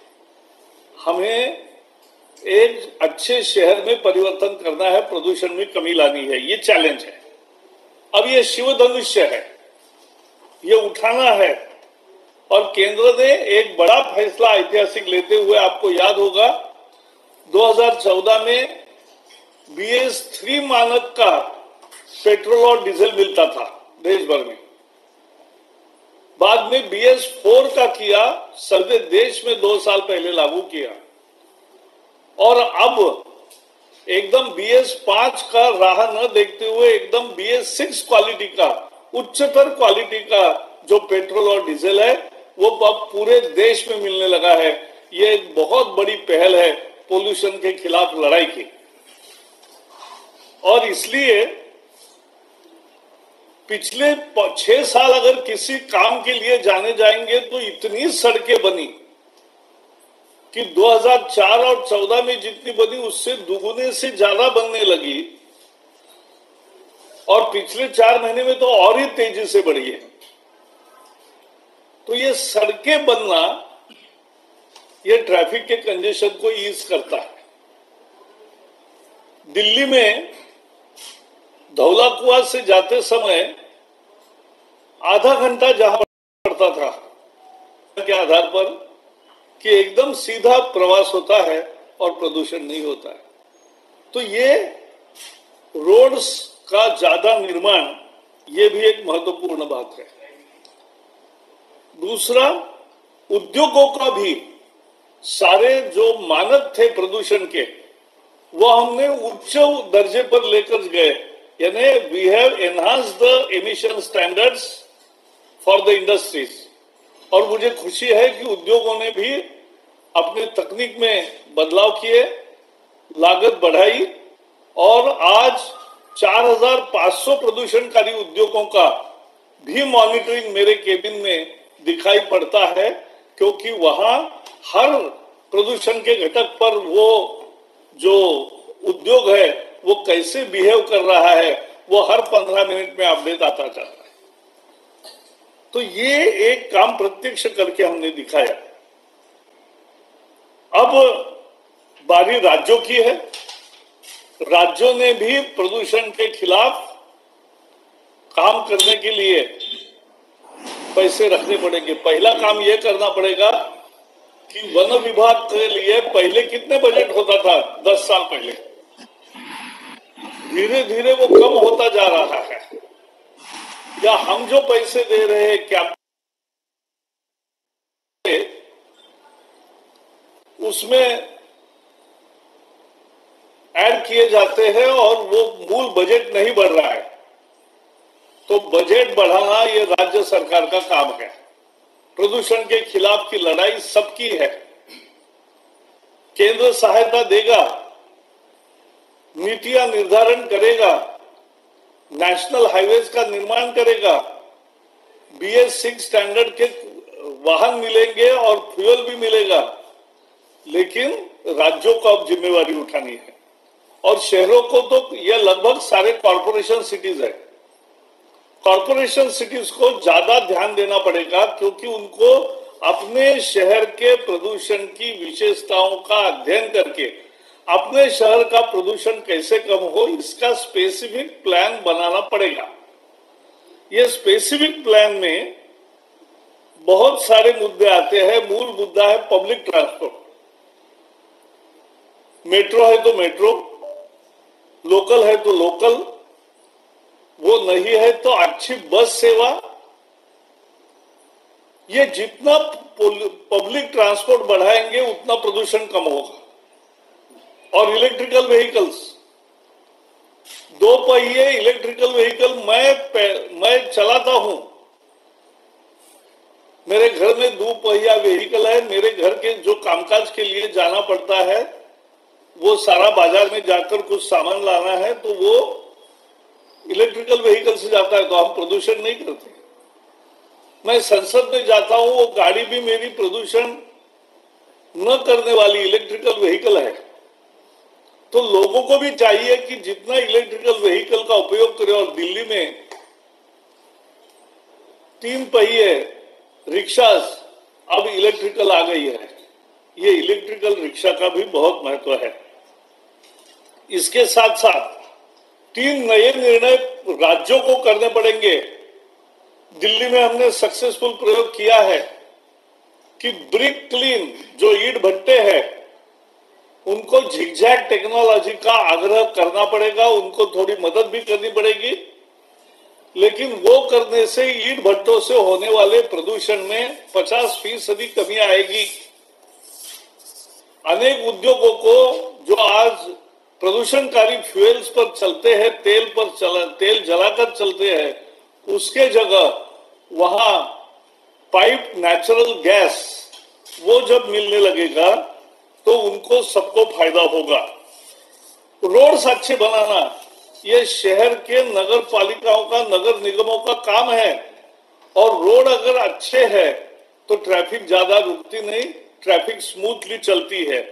हमें एक अच्छे शहर में परिवर्तन करना है, प्रदूषण में कमी लानी है। ये चैलेंज है। अब ये शिवधनुष्य है, ये उठाना है। और केंद्र ने एक बड़ा फैसला ऐतिहासिक लेते हुए, आपको याद होगा 2014 में BS3 मानक का पेट्रोल और डीजल मिलता था देश भर में। बाद में BS4 का किया, सभी देश में 2 साल पहले लागू किया। और अब एकदम BS5 का राह न देखते हुए एकदम BS6 क्वालिटी का, उच्चतर क्वालिटी का जो पेट्रोल और डीजल है, वो अब पूरे देश में मिलने लगा है। ये एक बहुत बड़ी पहल है पोल्यूशन के खिलाफ लड़ाई की। और इसलिए पिछले 6 साल अगर किसी काम के लिए जाने जाएंगे तो इतनी सड़कें बनी कि 2004 और 14 में जितनी बनी उससे दुगुने से ज्यादा बनने लगी। और पिछले 4 महीने में तो और ही तेजी से बढ़ी है। तो ये सड़कें बनना, ये ट्रैफिक के कंजेशन को ईज करता है। दिल्ली में धौला कुआं से जाते समय आधा घंटा जहां पड़ता था के आधार पर कि एकदम सीधा प्रवास होता है और प्रदूषण नहीं होता है। तो ये रोड्स का ज्यादा निर्माण, ये भी एक महत्वपूर्ण बात है। दूसरा, उद्योगों का भी सारे जो मानक थे प्रदूषण के, वो हमने उच्च दर्जे पर लेकर गए। यानी we have enhanced the emission standards for the industries. और मुझे खुशी है कि उद्योगों ने भी अपनी तकनीक में बदलाव किए, लागत बढ़ाई। और आज 4500 प्रदूषणकारी उद्योगों का भी मॉनिटरिंग मेरे केबिन में दिखाई पड़ता है, क्योंकि वहां हर प्रदूषण के घटक पर वो जो उद्योग है वो कैसे बिहेव कर रहा है, वो हर 15 मिनट में अपडेट आता जाता है। तो ये एक काम प्रत्यक्ष करके हमने दिखाया। अब बारी राज्यों की है। राज्यों ने भी प्रदूषण के खिलाफ काम करने के लिए पैसे रखने पड़ेंगे। पहला काम यह करना पड़ेगा कि वन विभाग के लिए पहले कितने बजट होता था 10 साल पहले, धीरे धीरे वो कम होता जा रहा है। या हम जो पैसे दे रहे हैं क्या उसमें ऐड किए जाते हैं और वो मूल बजट नहीं बढ़ रहा है। तो बजट बढ़ाना ये राज्य सरकार का काम है। प्रदूषण के खिलाफ की लड़ाई सबकी है। केंद्र सहायता देगा, नीतियां निर्धारण करेगा, नेशनल हाईवेज का निर्माण करेगा, BS6 स्टैंडर्ड के वाहन मिलेंगे और फ्यूल भी मिलेगा। लेकिन राज्यों को अब जिम्मेवारी उठानी है। और शहरों को तो ये लगभग सारे कॉरपोरेशन सिटीज है। कॉरपोरेशन सिटीज को ज्यादा ध्यान देना पड़ेगा, क्योंकि उनको अपने शहर के प्रदूषण की विशेषताओं का अध्ययन करके अपने शहर का प्रदूषण कैसे कम हो, इसका स्पेसिफिक प्लान बनाना पड़ेगा। ये स्पेसिफिक प्लान में बहुत सारे मुद्दे आते हैं। मूल मुद्दा है पब्लिक ट्रांसपोर्ट। मेट्रो है तो मेट्रो, लोकल है तो लोकल, वो नहीं है तो अच्छी बस सेवा। ये जितना पब्लिक ट्रांसपोर्ट बढ़ाएंगे उतना प्रदूषण कम होगा। और इलेक्ट्रिकल व्हीकल्स, 2 पहिए इलेक्ट्रिकल व्हीकल मैं चलाता हूं। मेरे घर में 2 पहिया व्हीकल है। मेरे घर के जो कामकाज के लिए जाना पड़ता है, वो सारा बाजार में जाकर कुछ सामान लाना है, तो वो इलेक्ट्रिकल व्हीकल से जाता है, तो हम प्रदूषण नहीं करते। मैं संसद में जाता हूं, वो गाड़ी भी मेरी प्रदूषण न करने वाली इलेक्ट्रिकल व्हीकल है। तो लोगों को भी चाहिए कि जितना इलेक्ट्रिकल व्हीकल का उपयोग करें। और दिल्ली में 3 पहिए रिक्शास अब इलेक्ट्रिकल आ गई है। ये इलेक्ट्रिकल रिक्शा का भी बहुत महत्व है। इसके साथ साथ 3 नए निर्णय राज्यों को करने पड़ेंगे। दिल्ली में हमने सक्सेसफुल प्रयोग किया है कि ब्रिक क्लीन, जो ईंट भट्टे हैं, उनको झिगझैग टेक्नोलॉजी का आग्रह करना पड़ेगा। उनको थोड़ी मदद भी करनी पड़ेगी, लेकिन वो करने से ईंट भट्टों से होने वाले प्रदूषण में 50% कमी आएगी। अनेक उद्योगों को जो आज प्रदूषणकारी फ्यूल्स पर चलते हैं, तेल जलाकर चलते हैं, उसके जगह वहां पाइप नेचुरल गैस वो जब मिलने लगेगा तो उनको सबको फायदा होगा। रोड्स अच्छे बनाना ये शहर के नगर पालिकाओं का, नगर निगमों का काम है। और रोड अगर अच्छे है तो ट्रैफिक ज्यादा रुकती नहीं, ट्रैफिक स्मूथली चलती है।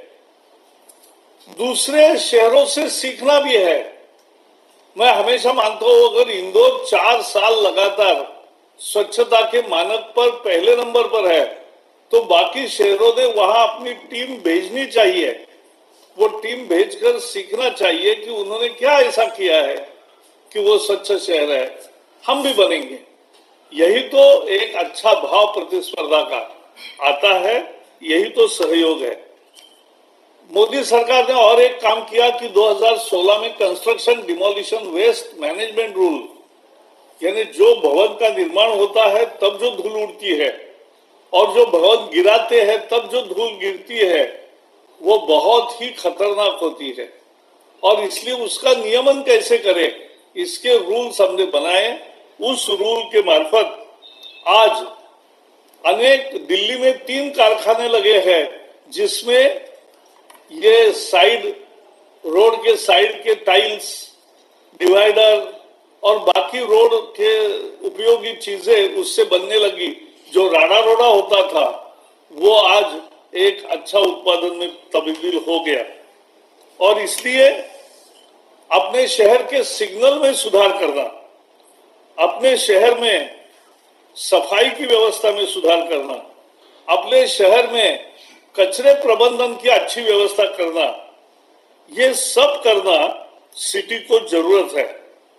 दूसरे शहरों से सीखना भी है। मैं हमेशा मानता हूं, अगर इंदौर 4 साल लगातार स्वच्छता के मानक पर पहले नंबर पर है, तो बाकी शहरों ने वहां अपनी टीम भेजनी चाहिए। वो टीम भेजकर सीखना चाहिए कि उन्होंने क्या ऐसा किया है कि वो स्वच्छ शहर है, हम भी बनेंगे। यही तो एक अच्छा भाव प्रतिस्पर्धा का आता है, यही तो सहयोग है। मोदी सरकार ने और एक काम किया कि 2016 में construction demolition waste management rule, यानी जो भवन का निर्माण होता है तब जो धूल उड़ती है और जो भवन गिराते हैं तब जो धूल गिरती है, वो बहुत ही खतरनाक होती है। और इसलिए उसका नियमन कैसे करें, इसके रूल्स हमने बनाए। उस रूल के मार्फत आज अनेक दिल्ली में 3 कारखाने लगे हैं, जिसमें ये साइड रोड के साइड के टाइल्स, डिवाइडर और बाकी रोड के उपयोगी चीजें उससे बनने लगी। जो राडा रोडा होता था वो आज एक अच्छा उत्पादन में तब्दील हो गया। और इसलिए अपने शहर के सिग्नल में सुधार करना, अपने शहर में सफाई की व्यवस्था में सुधार करना, अपने शहर में कचरे प्रबंधन की अच्छी व्यवस्था करना, ये सब करना सिटी को जरूरत है।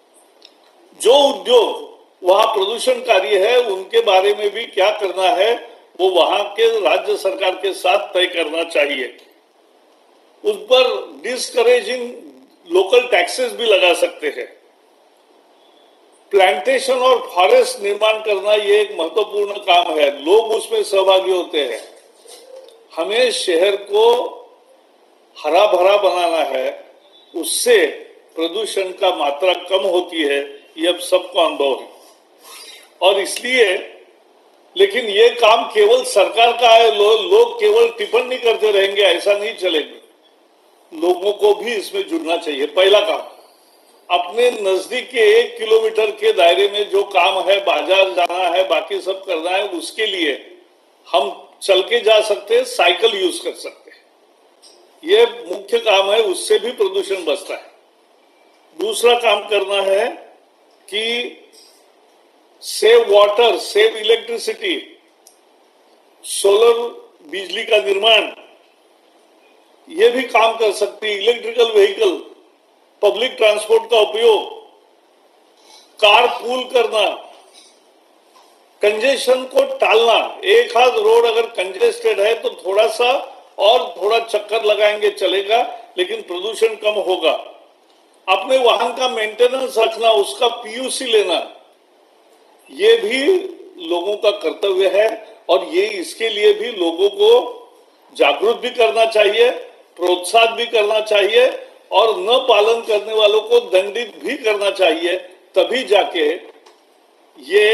जो उद्योग वहां प्रदूषणकारी है उनके बारे में भी क्या करना है वो वहां के राज्य सरकार के साथ तय करना चाहिए। उस पर डिस्करेजिंग लोकल टैक्सेस भी लगा सकते हैं। प्लांटेशन और फॉरेस्ट निर्माण करना ये एक महत्वपूर्ण काम है, लोग उसमें सहभागी होते हैं। हमें शहर को हरा भरा बनाना है, उससे प्रदूषण का मात्रा कम होती है, ये अब सबको अनुभव है। और इसलिए लेकिन ये काम केवल सरकार का है, लोग केवल टिप्पणी करते रहेंगे ऐसा नहीं चलेगा। लोगों को भी इसमें जुड़ना चाहिए। पहला काम, अपने नजदीक के 1 किलोमीटर के दायरे में जो काम है, बाजार जाना है, बाकी सब करना है, उसके लिए हम चल के जा सकते हैं, साइकिल यूज कर सकते हैं। ये मुख्य काम है, उससे भी प्रदूषण बचता है। दूसरा काम करना है कि save water, save electricity, solar बिजली का निर्माण, ये भी काम कर सकती है। इलेक्ट्रिकल व्हीकल, पब्लिक ट्रांसपोर्ट का उपयोग, कार पूल करना, कंजेशन को टालना। एक हाथ रोड अगर कंजेस्टेड है तो थोड़ा सा और थोड़ा चक्कर लगाएंगे चलेगा, लेकिन प्रदूषण कम होगा। अपने वाहन का मेंटेनेंस रखना, उसका पीयूसी लेना, ये भी लोगों का कर्तव्य है और ये इसके लिए भी लोगों को जागरूक भी करना चाहिए, प्रोत्साहित भी करना चाहिए और न पालन करने वालों को दंडित भी करना चाहिए। तभी जाके ये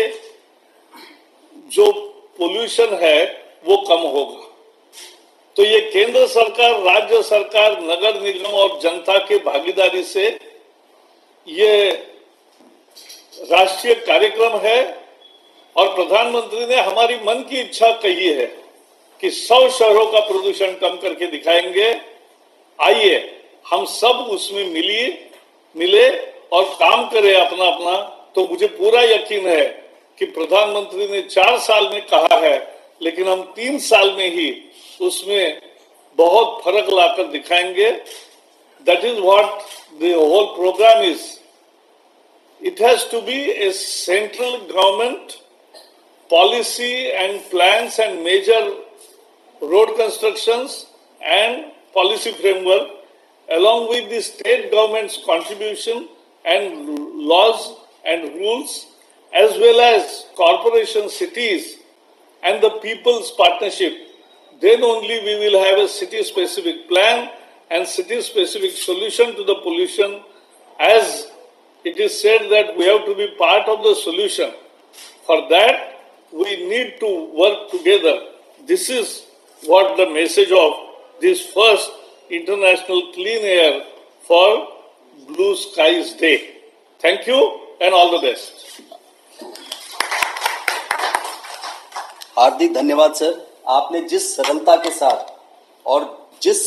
जो पोल्यूशन है वो कम होगा। तो ये केंद्र सरकार, राज्य सरकार, नगर निगम और जनता के भागीदारी से ये राष्ट्रीय कार्यक्रम है और प्रधानमंत्री ने हमारी मन की इच्छा कही है कि 100 शहरों का प्रदूषण कम करके दिखाएंगे। आइए हम सब उसमें मिले और काम करें अपना अपना। तो मुझे पूरा यकीन है कि प्रधानमंत्री ने 4 साल में कहा है, लेकिन हम 3 साल में ही उसमें बहुत फर्क लाकर दिखाएंगे। That is what the whole programme is. It has to be a central government policy and plans and major road constructions and policy framework, along with the state government's contribution and laws and rules, as well as corporation cities and the people's partnership. Then only we will have a city-specific plan and city-specific solution to the pollution. As it is said that we have to be part of the solution. For that, we need to work together. This is what the message of this first International Clean Air for Blue Skies Day. Thank you and all the best. हार्दिक धन्यवाद sir. आपने जिस सरलता के साथ और जिस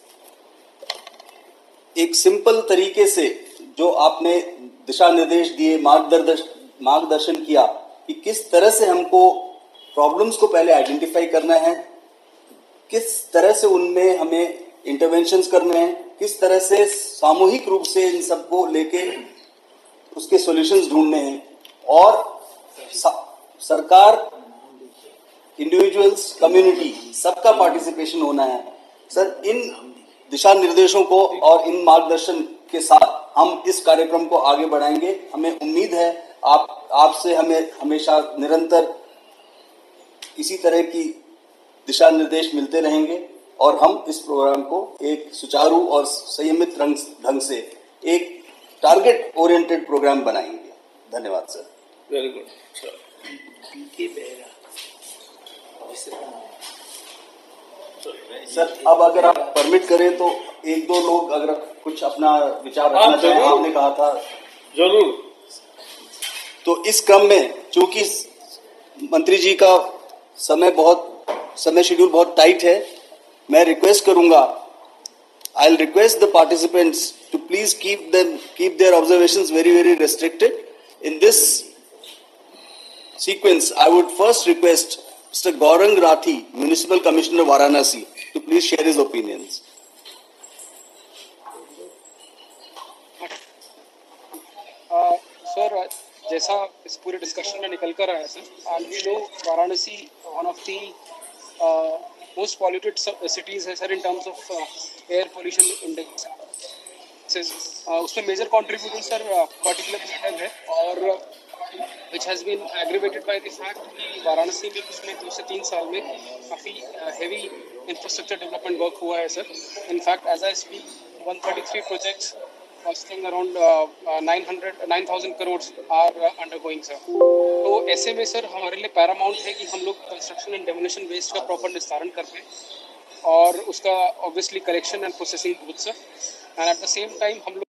एक सिंपल तरीके से जो आपने दिशा निर्देश दिए, मार्गदर्शन किया कि किस तरह से हमको प्रॉब्लम्स को पहले आइडेंटिफाई करना है, किस तरह से उनमें हमें इंटरवेंशंस करने हैं, किस तरह से सामूहिक रूप से इन सबको लेके उसके सॉल्यूशंस ढूंढने हैं और सरकार, इंडिविजुअल्स, कम्युनिटी, सबका पार्टिसिपेशन होना है। सर, इन दिशा निर्देशों को और इन मार्गदर्शन के साथ हम इस कार्यक्रम को आगे बढ़ाएंगे। हमें उम्मीद है आपसे हमें हमेशा निरंतर इसी तरह की दिशा निर्देश मिलते रहेंगे और हम इस प्रोग्राम को एक सुचारू और संयमित ढंग से एक टारगेट ओरिएंटेड प्रोग्राम बनाएंगे। धन्यवाद सर। Very good sir. अब अगर आप परमिट करें तो एक दो लोग अगर कुछ अपना विचार रखना चाहें। आपने कहा था जरूर। तो इस क्रम में चूंकि मंत्री जी का समय शेड्यूल बहुत टाइट है, मैं रिक्वेस्ट करूंगा, I'll request the participants to please keep their observations very restricted. In this sequence, I would first request Mr. Gaurang Rathi, Municipal Commissioner Varanasi, to please share his opinions. Sir, जैसा इस पूरे discussion में निकल कर आया sir, and we know Varanasi one of the most polluted cities है sir in terms of air pollution index. उसमें major contributor sir particular metal है और which has been aggravated by the fact कि वाराणसी में पिछले 2 से 3 साल में काफ़ी हेवी इंफ्रास्ट्रक्चर डेवलपमेंट वर्क हुआ है sir. In fact as I speak 133 projects costing around 9,000 crores are undergoing sir। तो ऐसे में सर हमारे लिए पैरामाउंट है कि हम लोग कंस्ट्रक्शन एंड डेमोलिशन वेस्ट का प्रॉपर निस्तारण कर पाएं और उसका obviously collection and processing both sir, and at the same time हम लोग